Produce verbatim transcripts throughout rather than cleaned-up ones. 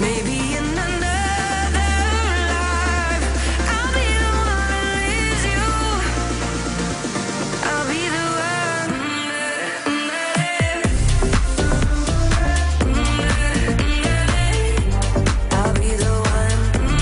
Maybe in another life, I'll be the one that leaves you. I'll be the one. I'll be the one.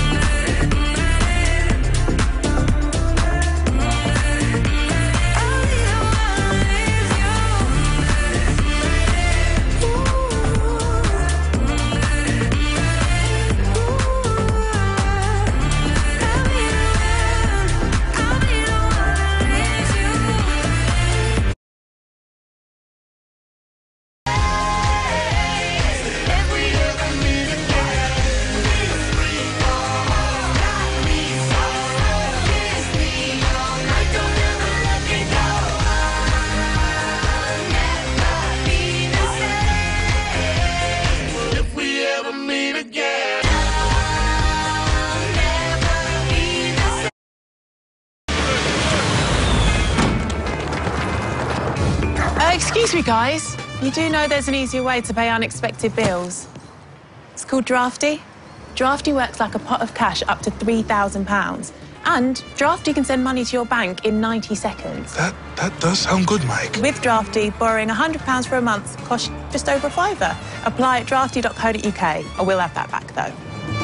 Excuse me, guys. You do know there's an easier way to pay unexpected bills. It's called Drafty. Drafty works like a pot of cash up to three thousand pounds. And Drafty can send money to your bank in ninety seconds. That that does sound good, Mike. With Drafty, borrowing one hundred pounds for a month costs just over a fiver. Apply at drafty dot co dot U K. I will have that back, though.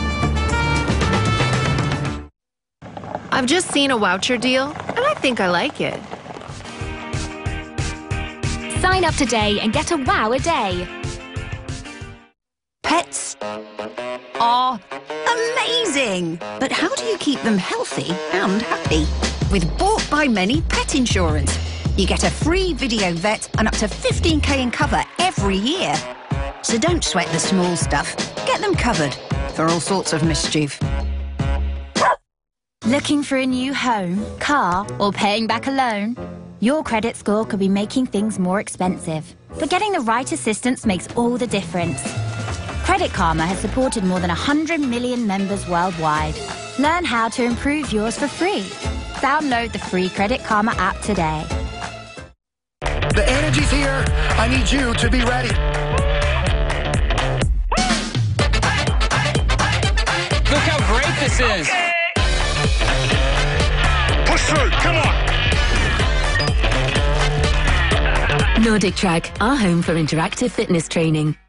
I've just seen a voucher deal, and I think I like it. Sign up today and get a wow a day. Pets are amazing. But how do you keep them healthy and happy? With Bought by Many Pet Insurance. You get a free video vet and up to fifteen K in cover every year. So don't sweat the small stuff. Get them covered for all sorts of mischief. Looking for a new home, car, or paying back a loan? Your credit score could be making things more expensive. But getting the right assistance makes all the difference. Credit Karma has supported more than one hundred million members worldwide. Learn how to improve yours for free. Download the free Credit Karma app today. The energy's here. I need you to be ready. Look how great this is. Okay. Push through, come on. Nordic Track, our home for interactive fitness training.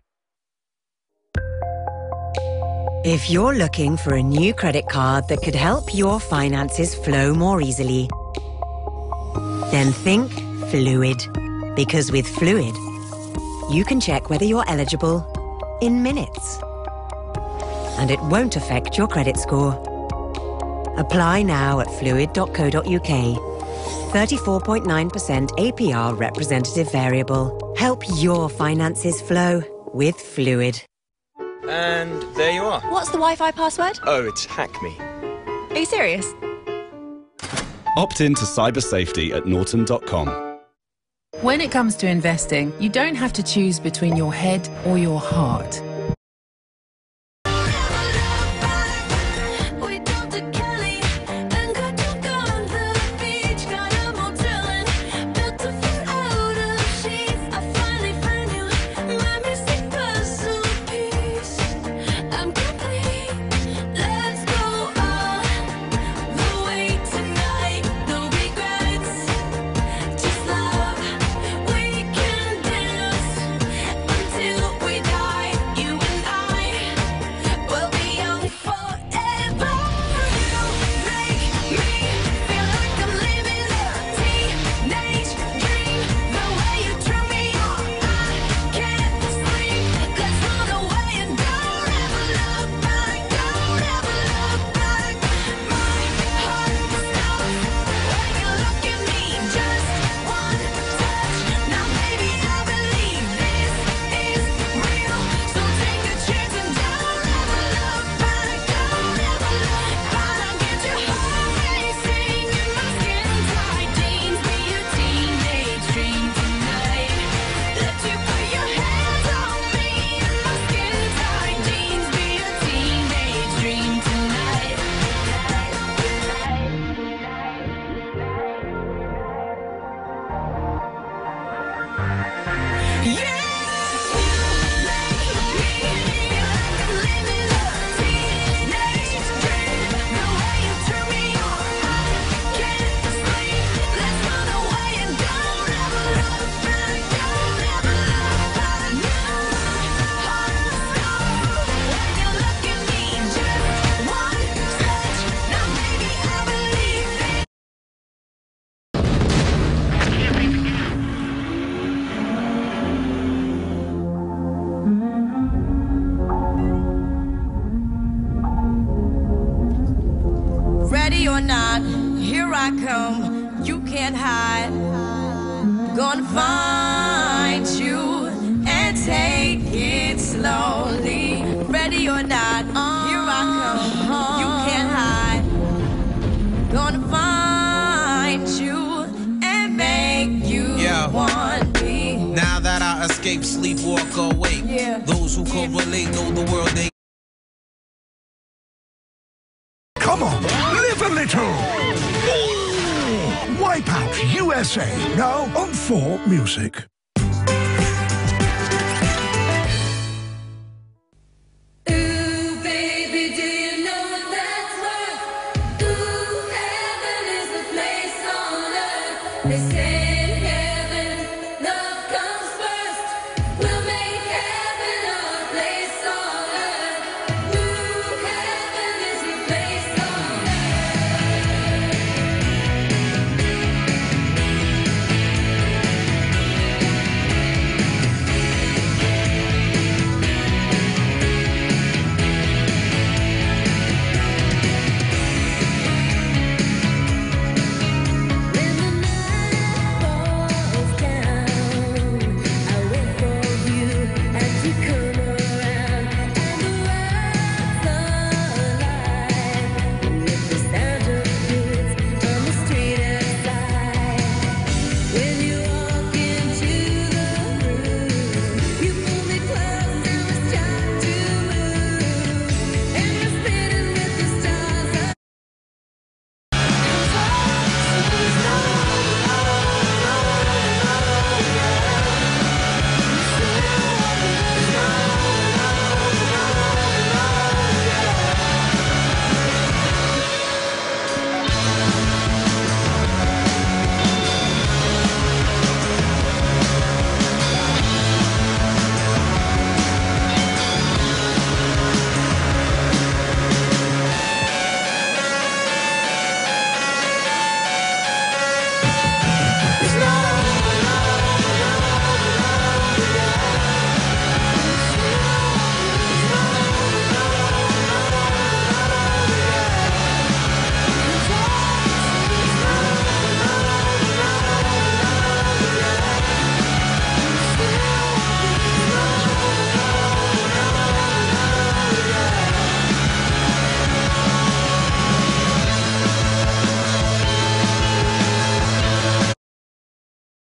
If you're looking for a new credit card that could help your finances flow more easily, then think Fluid. Because with Fluid, you can check whether you're eligible in minutes. And it won't affect your credit score. Apply now at fluid dot co dot U K. thirty-four point nine percent A P R representative variable. Help your finances flow with Fluid. And there you are. What's the Wi-Fi password? Oh, it's Hack Me. Are you serious? Opt in to cyber safety at norton dot com. When it comes to investing, you don't have to choose between your head or your heart. You ready or not, here I come. You can't hide. Gonna find you and take it slowly. Ready or not, here I come. You can't hide. Gonna find you and make you yeah. want me. Now that I escape, sleep, walk awake. Yeah. Those who correlate know the world they. Come on, live a little. Wipeout U S A, now on four Music.